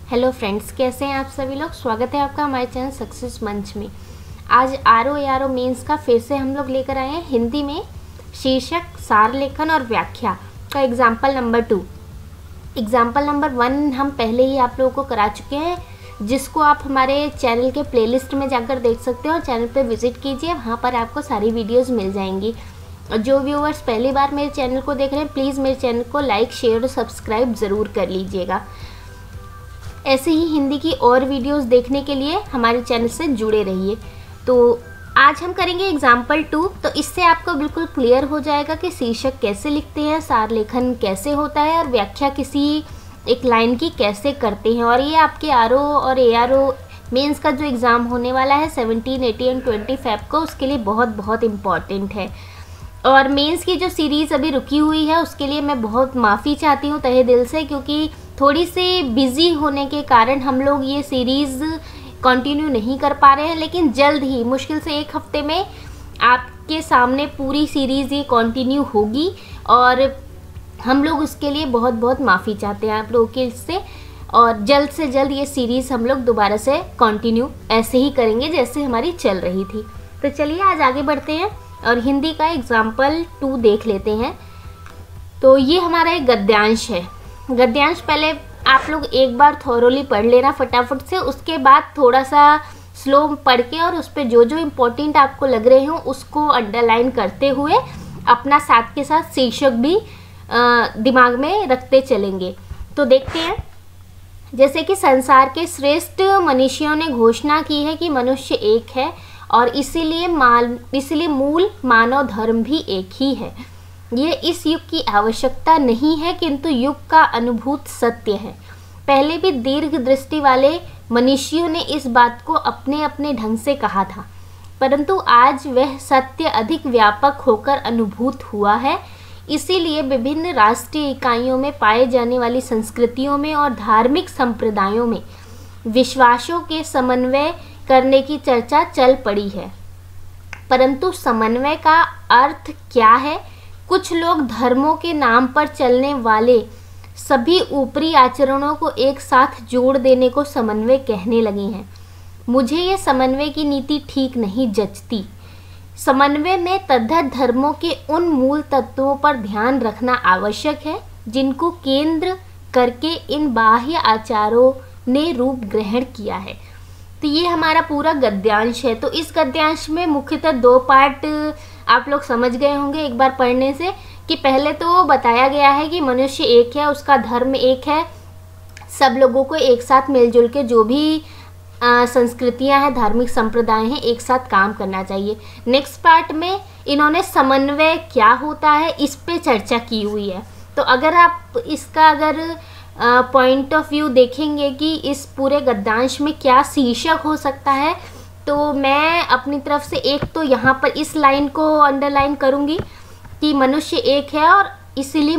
Hello friends, कैसे हैं आप सभी लोग। स्वागत है आपका हमारे चैनल सक्सेस मंच में। आज आर.ओ. मेंस का फिर से हम लोग लेकर आए हैं हिंदी में शीर्षक, सार लेखन और व्याख्या का एग्जाम्पल नंबर 2। एग्जाम्पल नंबर 1 हम पहले ही आप लोगों को करा चुके हैं, जिसको आप हमारे चैनल के प्लेलिस्ट में जाकर देख सकते हो और चैनल पर विजिट कीजिए, वहाँ पर आपको सारी वीडियोज़ मिल जाएंगी। जो व्यूअर्स पहली बार मेरे चैनल को देख रहे हैं, प्लीज़ मेरे चैनल को लाइक, शेयर और सब्सक्राइब ज़रूर कर लीजिएगा। ऐसे ही हिंदी की और वीडियोस देखने के लिए हमारे चैनल से जुड़े रहिए। तो आज हम करेंगे एग्जाम्पल 2। तो इससे आपको बिल्कुल क्लियर हो जाएगा कि शीर्षक कैसे लिखते हैं, सार लेखन कैसे होता है और व्याख्या किसी एक लाइन की कैसे करते हैं। और ये आपके आर.ओ. और ए.आर.ओ. मेंस का जो एग्ज़ाम होने वाला है 17, 18 एंड 25 को, उसके लिए बहुत बहुत इम्पॉर्टेंट है। और मेंस की जो सीरीज़ अभी रुकी हुई है उसके लिए मैं बहुत माफ़ी चाहती हूँ तहे दिल से, क्योंकि थोड़ी सी बिज़ी होने के कारण हम लोग ये सीरीज़ कंटिन्यू नहीं कर पा रहे हैं। लेकिन जल्द ही, मुश्किल से 1 हफ्ते में आपके सामने पूरी सीरीज़ ये कंटिन्यू होगी और हम लोग उसके लिए बहुत बहुत माफ़ी चाहते हैं आप लोगों के इससे। और जल्द से जल्द ये सीरीज़ हम लोग दोबारा से कंटिन्यू ऐसे ही करेंगे जैसे हमारी चल रही थी। तो चलिए आज आगे बढ़ते हैं और हिंदी का एग्जाम्पल 2 देख लेते हैं। तो ये हमारा एक गद्यांश है। गद्यांश पहले आप लोग एक बार थॉरोली पढ़ लेना फटाफट से, उसके बाद थोड़ा सा स्लो पढ़ के और उस पर जो जो इम्पोर्टेंट आपको लग रहे हो उसको अंडरलाइन करते हुए अपना साथ के साथ शीर्षक भी दिमाग में रखते चलेंगे। तो देखते हैं, जैसे कि संसार के श्रेष्ठ मनुष्यों ने घोषणा की है कि मनुष्य एक है और इसीलिए मूल मानव धर्म भी एक ही है। ये इस युग की आवश्यकता नहीं है, किंतु युग का अनुभूत सत्य है। पहले भी दीर्घ दृष्टि वाले मनुष्यों ने इस बात को अपने अपने ढंग से कहा था, परंतु आज वह सत्य अधिक व्यापक होकर अनुभूत हुआ है। इसीलिए विभिन्न राष्ट्रीय इकाइयों में पाए जाने वाली संस्कृतियों में और धार्मिक संप्रदायों में विश्वासों के समन्वय करने की चर्चा चल पड़ी है। परंतु समन्वय का अर्थ क्या है? कुछ लोग धर्मों के नाम पर चलने वाले सभी ऊपरी आचरणों को एक साथ जोड़ देने को समन्वय कहने लगे हैं। मुझे ये समन्वय की नीति ठीक नहीं जचती। समन्वय में तद्धित धर्मों के उन मूल तत्वों पर ध्यान रखना आवश्यक है जिनको केंद्र करके इन बाह्य आचारों ने रूप ग्रहण किया है। तो ये हमारा पूरा गद्यांश है। तो इस गद्यांश में मुख्यतः 2 पार्ट आप लोग समझ गए होंगे एक बार पढ़ने से, कि पहले तो बताया गया है कि मनुष्य एक है, उसका धर्म एक है, सब लोगों को एक साथ मिलजुल के जो भी संस्कृतियां हैं, धार्मिक संप्रदाय हैं, एक साथ काम करना चाहिए। नेक्स्ट पार्ट में इन्होंने समन्वय क्या होता है इस पे चर्चा की हुई है। तो अगर आप इसका पॉइंट ऑफ व्यू देखेंगे कि इस पूरे गद्यांश में क्या शीर्षक हो सकता है, तो मैं अपनी तरफ से एक तो यहाँ पर इस लाइन को अंडरलाइन करूँगी कि मनुष्य एक है और इसीलिए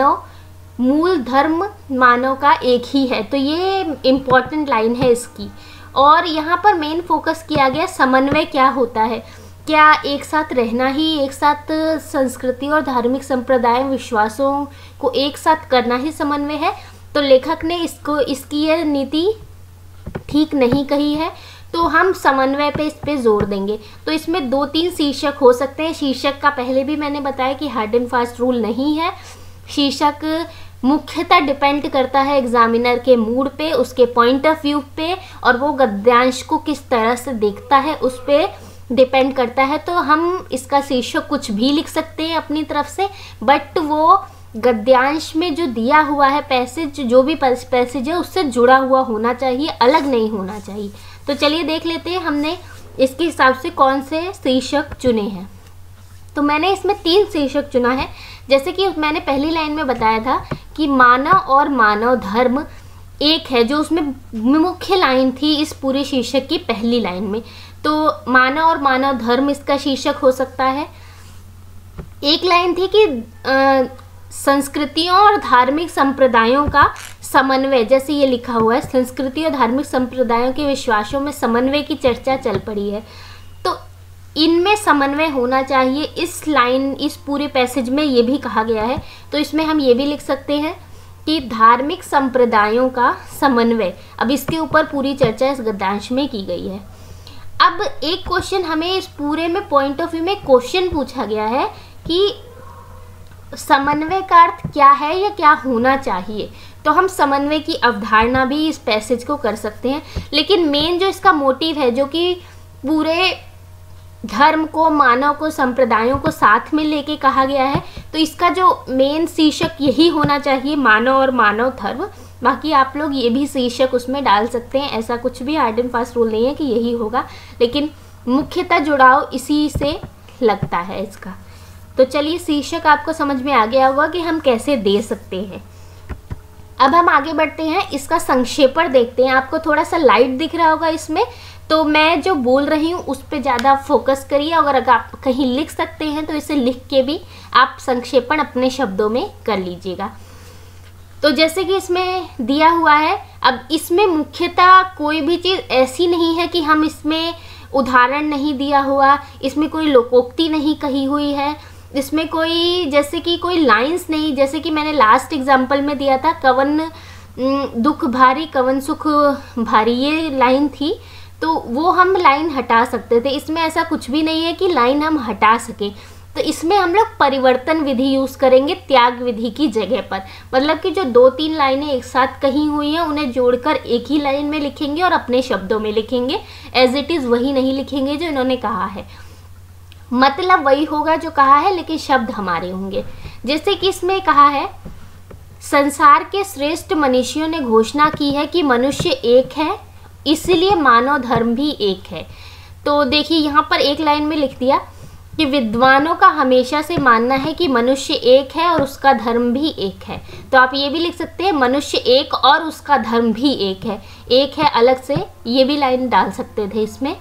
मूल धर्म मानव का एक ही है। तो ये इम्पॉर्टेंट लाइन है इसकी। और यहाँ पर मेन फोकस किया गया समन्वय क्या होता है, क्या एक साथ रहना ही, एक साथ संस्कृति और धार्मिक संप्रदाय विश्वासों को एक साथ करना ही समन्वय है। तो लेखक ने इसकी यह नीति ठीक नहीं कही है, तो हम समन्वय पे इस पे जोर देंगे। तो इसमें 2-3 शीर्षक हो सकते हैं। शीर्षक का पहले भी मैंने बताया कि हार्ड एंड फास्ट रूल नहीं है। शीर्षक मुख्यतः डिपेंड करता है एग्जामिनर के मूड पे, उसके पॉइंट ऑफ व्यू पे, और वो गद्यांश को किस तरह से देखता है उस पे डिपेंड करता है। तो हम इसका शीर्षक कुछ भी लिख सकते हैं अपनी तरफ से, बट वो गद्यांश में जो दिया हुआ है पैसेज, जो भी पैसेज है उससे जुड़ा हुआ होना चाहिए, अलग नहीं होना चाहिए। तो चलिए देख लेते हैं हमने इसके हिसाब से कौन से शीर्षक चुने हैं। तो मैंने इसमें 3 शीर्षक चुना है। जैसे कि मैंने पहली लाइन में बताया था कि मानव और मानव धर्म एक है, जो उसमें मुख्य लाइन थी इस पूरे शीर्षक की पहली लाइन में। तो मानव और मानव धर्म इसका शीर्षक हो सकता है। एक लाइन थी कि संस्कृतियों और धार्मिक संप्रदायों का समन्वय, जैसे ये लिखा हुआ है, संस्कृति और धार्मिक संप्रदायों के विश्वासों में समन्वय की चर्चा चल पड़ी है। तो इनमें समन्वय होना चाहिए, इस पूरे पैसेज में ये भी कहा गया है। तो इसमें हम ये भी लिख सकते हैं कि धार्मिक संप्रदायों का समन्वय। अब इसके ऊपर पूरी चर्चा इस गद्यांश में की गई है। अब एक क्वेश्चन हमें इस पूरे में पॉइंट ऑफ व्यू में क्वेश्चन पूछा गया है कि समन्वय का अर्थ क्या है या क्या होना चाहिए। तो हम समन्वय की अवधारणा भी इस पैसेज को कर सकते हैं, लेकिन मेन जो इसका मोटिव है, जो कि पूरे धर्म को, मानव को, संप्रदायों को साथ में लेके कहा गया है, तो इसका जो मेन शीर्षक यही होना चाहिए, मानव और मानव धर्म। बाकी आप लोग ये भी शीर्षक उसमें डाल सकते हैं, ऐसा कुछ भी हार्ड एंड फास्ट रूल नहीं है कि यही होगा, लेकिन मुख्यतः जुड़ाव इसी से लगता है इसका। तो चलिए, शीर्षक आपको समझ में आ गया होगा कि हम कैसे दे सकते हैं। अब हम आगे बढ़ते हैं, इसका संक्षेपण देखते हैं। आपको थोड़ा सा लाइट दिख रहा होगा इसमें, तो मैं जो बोल रही हूँ उस पर ज़्यादा फोकस करिए। अगर आप कहीं लिख सकते हैं तो इसे लिख के भी आप संक्षेपण अपने शब्दों में कर लीजिएगा। तो जैसे कि इसमें दिया हुआ है, अब इसमें मुख्यतः कोई भी चीज़ ऐसी नहीं है कि हम इसमें उदाहरण नहीं दिया हुआ, इसमें कोई लोकोक्ति नहीं कही हुई है, इसमें कोई जैसे कि कोई लाइंस नहीं, जैसे कि मैंने लास्ट एग्जाम्पल में दिया था, कवन दुख भारी कवन सुख भारी, ये लाइन थी, तो वो हम लाइन हटा सकते थे। इसमें ऐसा कुछ भी नहीं है कि लाइन हम हटा सकें, तो इसमें हम लोग परिवर्तन विधि यूज़ करेंगे त्याग विधि की जगह पर। मतलब कि जो 2-3 लाइनें एक साथ कही हुई हैं उन्हें जोड़कर एक ही लाइन में लिखेंगे और अपने शब्दों में लिखेंगे, एज इट इज़ वही नहीं लिखेंगे जो इन्होंने कहा है। मतलब वही होगा जो कहा है, लेकिन शब्द हमारे होंगे। जैसे कि इसमें कहा है, संसार के श्रेष्ठ मनीषियों ने घोषणा की है कि मनुष्य एक है, इसलिए मानव धर्म भी एक है। तो देखिए यहाँ पर एक लाइन में लिख दिया कि विद्वानों का हमेशा से मानना है कि मनुष्य एक है और उसका धर्म भी एक है। तो आप ये भी लिख सकते हैं, मनुष्य एक और उसका धर्म भी एक है अलग से, ये भी लाइन डाल सकते थे इसमें।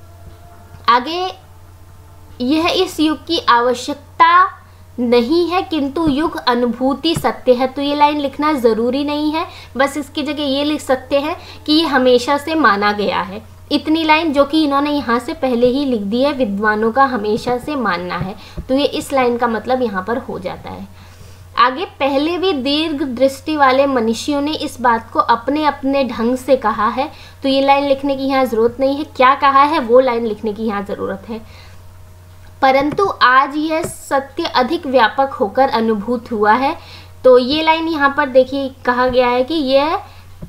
आगे, यह इस युग की आवश्यकता नहीं है किंतु युग अनुभूति सत्य है। तो ये लाइन लिखना ज़रूरी नहीं है, बस इसकी जगह ये लिख सकते हैं कि ये हमेशा से माना गया है। इतनी लाइन जो कि इन्होंने यहाँ से पहले ही लिख दी है, विद्वानों का हमेशा से मानना है, तो ये इस लाइन का मतलब यहाँ पर हो जाता है। आगे, पहले भी दीर्घ दृष्टि वाले मनुष्यों ने इस बात को अपने अपने ढंग से कहा है, तो ये लाइन लिखने की यहाँ ज़रूरत नहीं है। क्या कहा है वो लाइन लिखने की यहाँ ज़रूरत है। परंतु आज यह सत्य अधिक व्यापक होकर अनुभूत हुआ है। तो ये लाइन यहाँ पर देखिए कहा गया है कि यह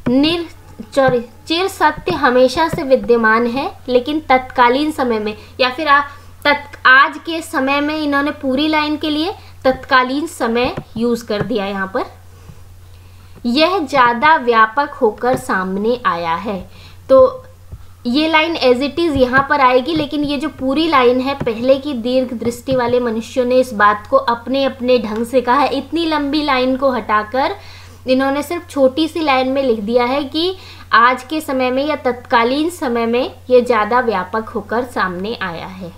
चिर सत्य हमेशा से विद्यमान है, लेकिन तत्कालीन समय में, या फिर आज के समय में, इन्होंने पूरी लाइन के लिए तत्कालीन समय यूज कर दिया यहाँ पर, यह ज़्यादा व्यापक होकर सामने आया है। तो ये लाइन एज इट इज़ यहाँ पर आएगी, लेकिन ये जो पूरी लाइन है, पहले की दीर्घ दृष्टि वाले मनुष्यों ने इस बात को अपने अपने ढंग से कहा है, इतनी लंबी लाइन को हटाकर इन्होंने सिर्फ छोटी सी लाइन में लिख दिया है कि आज के समय में या तत्कालीन समय में ये ज़्यादा व्यापक होकर सामने आया है।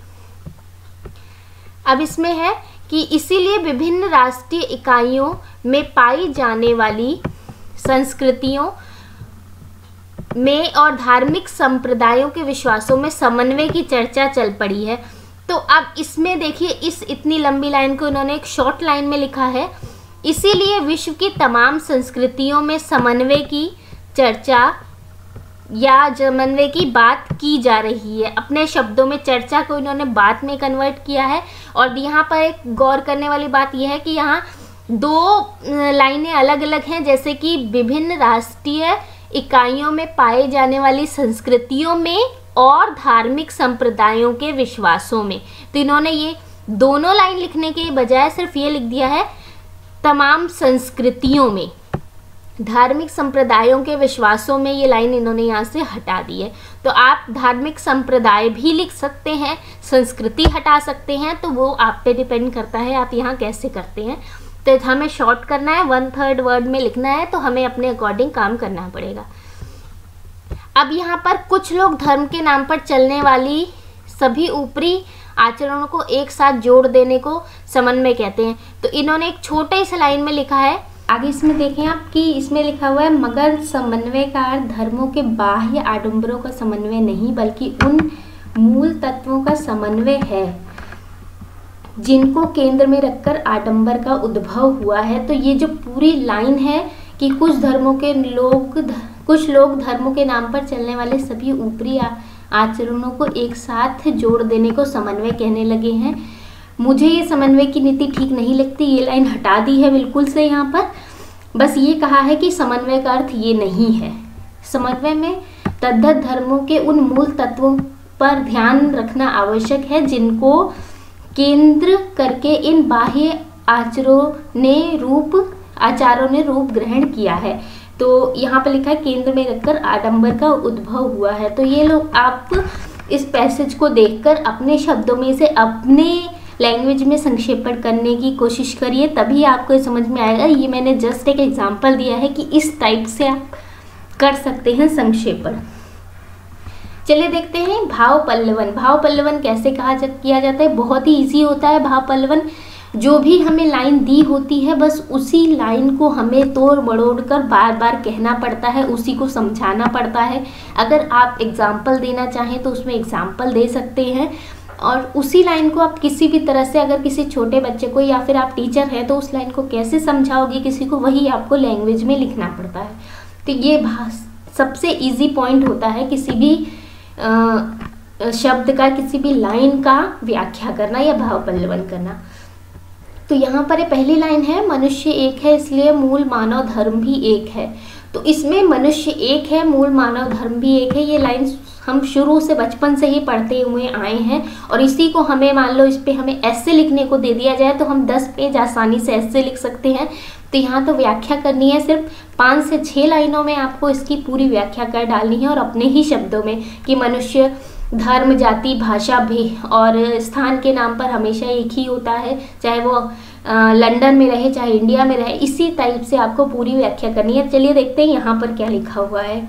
अब इसमें है कि इसीलिए विभिन्न राष्ट्रीय इकाइयों में पाई जाने वाली संस्कृतियों में और धार्मिक संप्रदायों के विश्वासों में समन्वय की चर्चा चल पड़ी है। तो अब इसमें देखिए, इस इतनी लंबी लाइन को इन्होंने एक शॉर्ट लाइन में लिखा है, इसीलिए विश्व की तमाम संस्कृतियों में समन्वय की चर्चा या समन्वय की बात की जा रही है। अपने शब्दों में चर्चा को इन्होंने बात में कन्वर्ट किया है। और यहाँ पर एक गौर करने वाली बात यह है कि यहाँ 2 लाइनें अलग अलग हैं, जैसे कि विभिन्न राष्ट्रीय इकाइयों में पाए जाने वाली संस्कृतियों में और धार्मिक संप्रदायों के विश्वासों में। तो इन्होंने ये दोनों लाइन लिखने के बजाय सिर्फ ये लिख दिया है तमाम संस्कृतियों में, धार्मिक संप्रदायों के विश्वासों में, ये लाइन इन्होंने यहाँ से हटा दी है। तो आप धार्मिक संप्रदाय भी लिख सकते हैं, संस्कृति हटा सकते हैं, तो वो आप पे डिपेंड करता है आप यहाँ कैसे करते हैं। तो हमें शॉर्ट करना है, 1/3 वर्ड में लिखना है, तो हमें अपने अकॉर्डिंग काम करना पड़ेगा। अब यहाँ पर कुछ लोग धर्म के नाम पर चलने वाली सभी ऊपरी आचरणों को एक साथ जोड़ देने को समन्वय कहते हैं। तो इन्होंने एक छोटे से लाइन में लिखा है, आगे इसमें देखें आप कि इसमें लिखा हुआ है, मगर समन्वय का अर्थ धर्मों के बाह्य आडंबरों का समन्वय नहीं, बल्कि उन मूल तत्वों का समन्वय है जिनको केंद्र में रखकर आडंबर का उद्भव हुआ है। तो ये जो पूरी लाइन है कि कुछ लोग धर्मों के नाम पर चलने वाले सभी ऊपरी आचरणों को एक साथ जोड़ देने को समन्वय कहने लगे हैं। मुझे ये समन्वय की नीति ठीक नहीं लगती, ये लाइन हटा दी है बिल्कुल से। यहाँ पर बस ये कहा है कि समन्वय का अर्थ ये नहीं है। समन्वय में तद्दत धर्मों के उन मूल तत्वों पर ध्यान रखना आवश्यक है जिनको केंद्र करके इन बाह्य आचारों ने रूप ग्रहण किया है। तो यहाँ पर लिखा है केंद्र में रखकर आडंबर का उद्भव हुआ है। तो ये लोग, आप इस पैसेज को देखकर अपने शब्दों में से अपने लैंग्वेज में संक्षेपण करने की कोशिश करिए, तभी आपको समझ में आएगा। ये मैंने जस्ट एक एग्जांपल दिया है कि इस टाइप से आप कर सकते हैं संक्षेपण। चलिए देखते हैं भाव पल्लवन। भाव पल्लवन कैसे किया जाता है? बहुत ही इजी होता है भाव पल्लवन। जो भी हमें लाइन दी होती है बस उसी लाइन को हमें तोड़ मरोड़ कर बार बार कहना पड़ता है, उसी को समझाना पड़ता है। अगर आप एग्जाम्पल देना चाहें तो उसमें एग्जाम्पल दे सकते हैं, और उसी लाइन को आप किसी भी तरह से, अगर किसी छोटे बच्चे को या फिर आप टीचर हैं तो उस लाइन को कैसे समझाओगे किसी को, वही आपको लैंग्वेज में लिखना पड़ता है। तो ये सबसे इजी पॉइंट होता है किसी भी शब्द का, किसी भी लाइन का व्याख्या करना या भाव पल्लवन करना। तो यहाँ पर पहली लाइन है, मनुष्य एक है इसलिए मूल मानव धर्म भी एक है। तो इसमें मनुष्य एक है, मूल मानव धर्म भी एक है, ये लाइन हम शुरू से बचपन से ही पढ़ते हुए आए हैं। और इसी को हमें, मान लो इस पे हमें ऐसे लिखने को दे दिया जाए तो हम 10 पेज आसानी से ऐसे लिख सकते हैं। तो यहाँ तो व्याख्या करनी है, सिर्फ 5 से 6 लाइनों में आपको इसकी पूरी व्याख्या कर डालनी है, और अपने ही शब्दों में कि मनुष्य धर्म, जाति, भाषा भी और स्थान के नाम पर हमेशा एक ही होता है, चाहे वो लंदन में रहे चाहे इंडिया में रहे। इसी टाइप से आपको पूरी व्याख्या करनी है। चलिए देखते हैं यहाँ पर क्या लिखा हुआ है।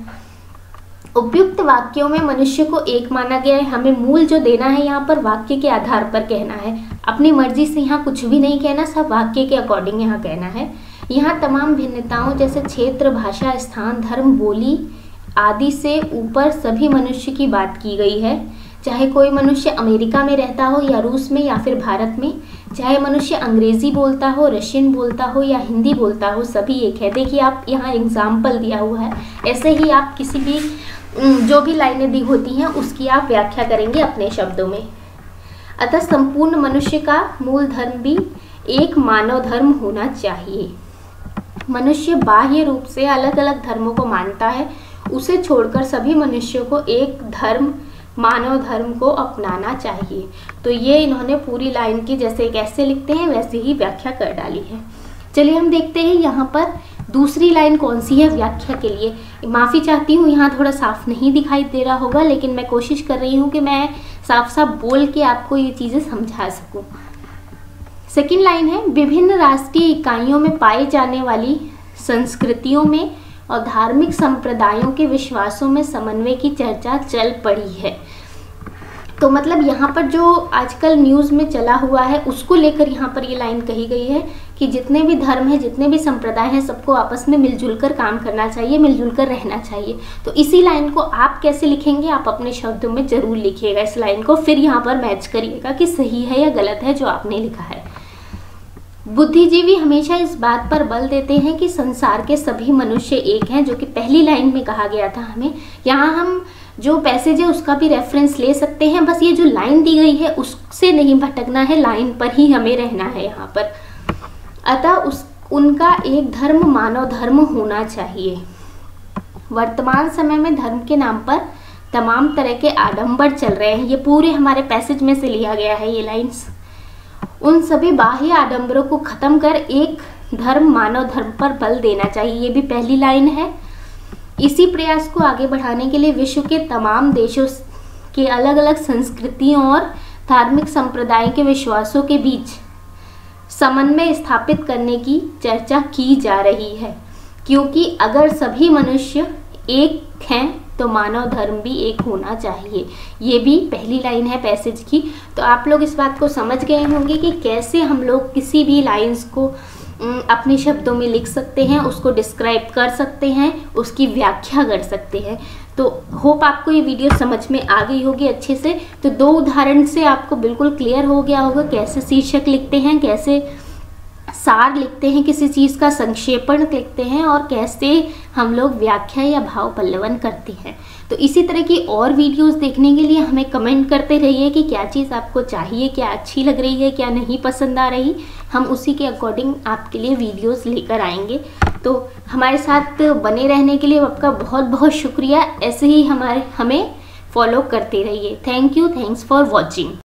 उपयुक्त वाक्यों में मनुष्य को एक माना गया है। हमें मूल जो देना है यहाँ पर वाक्य के आधार पर कहना है, अपनी मर्जी से यहाँ कुछ भी नहीं कहना, सब वाक्य के अकॉर्डिंग यहाँ कहना है। यहाँ तमाम भिन्नताओं जैसे क्षेत्र, भाषा, स्थान, धर्म, बोली आदि से ऊपर सभी मनुष्य की बात की गई है। चाहे कोई मनुष्य अमेरिका में रहता हो या रूस में या फिर भारत में, चाहे मनुष्य अंग्रेजी बोलता हो, रशियन बोलता हो या हिंदी बोलता हो, सभी एक है। देखिए आप यहाँ एग्जाम्पल दिया हुआ है, ऐसे ही आप किसी भी जो भी लाइनें दी होती हैं उसकी आप व्याख्या करेंगे अपने शब्दों में। अतः संपूर्ण मनुष्य का मूल धर्म भी एक मानव धर्म होना चाहिए। मनुष्य बाह्य रूप से अलग अलग धर्मों को मानता है, उसे छोड़कर सभी मनुष्यों को एक धर्म, मानव धर्म को अपनाना चाहिए। तो ये इन्होंने पूरी लाइन की जैसे कैसे लिखते हैं वैसे ही व्याख्या कर डाली है। चलिए हम देखते हैं यहाँ पर दूसरी लाइन कौन सी है व्याख्या के लिए। माफ़ी चाहती हूँ, यहाँ थोड़ा साफ नहीं दिखाई दे रहा होगा, लेकिन मैं कोशिश कर रही हूँ कि मैं साफ साफ बोल के आपको ये चीज़ें समझा सकूँ। सेकेंड लाइन है, विभिन्न राष्ट्रीय इकाइयों में पाई जाने वाली संस्कृतियों में और धार्मिक संप्रदायों के विश्वासों में समन्वय की चर्चा चल पड़ी है। तो मतलब यहाँ पर जो आजकल न्यूज़ में चला हुआ है उसको लेकर यहाँ पर ये लाइन कही गई है कि जितने भी धर्म हैं, जितने भी संप्रदाय हैं, सबको आपस में मिलजुल कर काम करना चाहिए, मिलजुल कर रहना चाहिए। तो इसी लाइन को आप कैसे लिखेंगे, आप अपने शब्दों में ज़रूर लिखिएगा इस लाइन को, फिर यहाँ पर मैच करिएगा कि सही है या गलत है जो आपने लिखा है। बुद्धिजीवी हमेशा इस बात पर बल देते हैं कि संसार के सभी मनुष्य एक हैं, जो कि पहली लाइन में कहा गया था हमें। यहाँ हम जो पैसेज है उसका भी रेफरेंस ले सकते हैं, बस ये जो लाइन दी गई है उससे नहीं भटकना है, लाइन पर ही हमें रहना है यहाँ पर। अतः उनका एक धर्म मानव धर्म होना चाहिए। वर्तमान समय में धर्म के नाम पर तमाम तरह के आडंबर चल रहे हैं, ये पूरे हमारे पैसेज में से लिया गया है ये लाइन्स। उन सभी बाह्य आडंबरों को खत्म कर एक धर्म मानव धर्म पर बल देना चाहिए, ये भी पहली लाइन है। इसी प्रयास को आगे बढ़ाने के लिए विश्व के तमाम देशों के अलग अलग संस्कृतियों और धार्मिक संप्रदाय के विश्वासों के बीच समन्वय स्थापित करने की चर्चा की जा रही है, क्योंकि अगर सभी मनुष्य एक हैं तो मानव धर्म भी एक होना चाहिए। ये भी पहली लाइन है पैसेज की। तो आप लोग इस बात को समझ गए होंगे कि कैसे हम लोग किसी भी लाइंस को अपने शब्दों में लिख सकते हैं, उसको डिस्क्राइब कर सकते हैं, उसकी व्याख्या कर सकते हैं। तो होप आपको ये वीडियो समझ में आ गई होगी अच्छे से। तो 2 उदाहरण से आपको बिल्कुल क्लियर हो गया होगा कैसे शीर्षक लिखते हैं, कैसे सार लिखते हैं, किसी चीज़ का संक्षेपण लिखते हैं, और कैसे हम लोग व्याख्या या भाव पल्लवन करते हैं। तो इसी तरह की और वीडियोस देखने के लिए हमें कमेंट करते रहिए कि क्या चीज़ आपको चाहिए, क्या अच्छी लग रही है, क्या नहीं पसंद आ रही। हम उसी के अकॉर्डिंग आपके लिए वीडियोस लेकर आएंगे। तो हमारे साथ बने रहने के लिए आपका बहुत बहुत शुक्रिया। ऐसे ही हमें फॉलो करते रहिए। Thank you, thanks for watching.